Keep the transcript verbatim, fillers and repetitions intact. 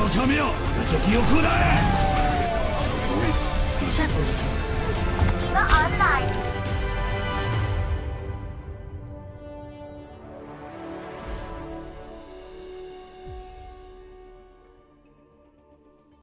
ためよ、敵を食らえ。 Sicherheits. Aktiver online.